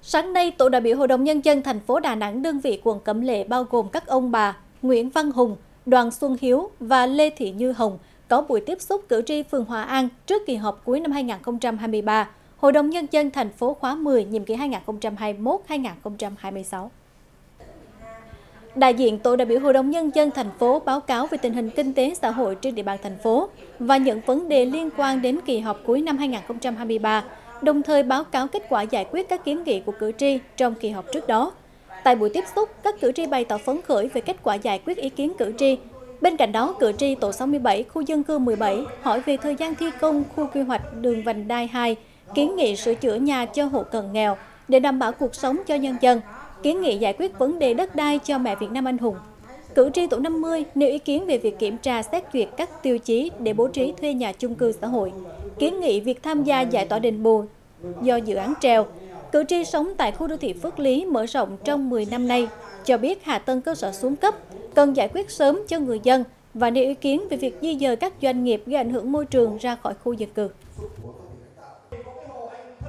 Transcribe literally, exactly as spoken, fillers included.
Sáng nay, Tổ đại biểu Hội đồng Nhân dân thành phố Đà Nẵng đơn vị quận Cẩm Lệ bao gồm các ông bà Nguyễn Văn Hùng, Đoàn Xuân Hiếu và Lê Thị Như Hồng có buổi tiếp xúc cử tri phường Hòa An trước kỳ họp cuối năm hai nghìn không trăm hai mươi ba, Hội đồng Nhân dân thành phố khóa mười, nhiệm kỳ hai nghìn không trăm hai mươi mốt đến hai nghìn không trăm hai mươi sáu. Đại diện Tổ đại biểu Hội đồng Nhân dân thành phố báo cáo về tình hình kinh tế xã hội trên địa bàn thành phố và những vấn đề liên quan đến kỳ họp cuối năm hai nghìn không trăm hai mươi ba, đồng thời báo cáo kết quả giải quyết các kiến nghị của cử tri trong kỳ họp trước đó. Tại buổi tiếp xúc, các cử tri bày tỏ phấn khởi về kết quả giải quyết ý kiến cử tri. Bên cạnh đó, cử tri tổ sáu mươi bảy, khu dân cư mười bảy hỏi về thời gian thi công khu quy hoạch đường vành đai hai, kiến nghị sửa chữa nhà cho hộ cận nghèo để đảm bảo cuộc sống cho nhân dân, kiến nghị giải quyết vấn đề đất đai cho mẹ Việt Nam anh hùng. Cử tri tổ năm mươi nêu ý kiến về việc kiểm tra xét duyệt các tiêu chí để bố trí thuê nhà chung cư xã hội, kiến nghị việc tham gia giải tỏa đền bù do dự án treo. Cử tri sống tại khu đô thị Phước Lý mở rộng trong mười năm nay cho biết hạ tầng cơ sở xuống cấp, cần giải quyết sớm cho người dân và nêu ý kiến về việc di dời các doanh nghiệp gây ảnh hưởng môi trường ra khỏi khu dân cư.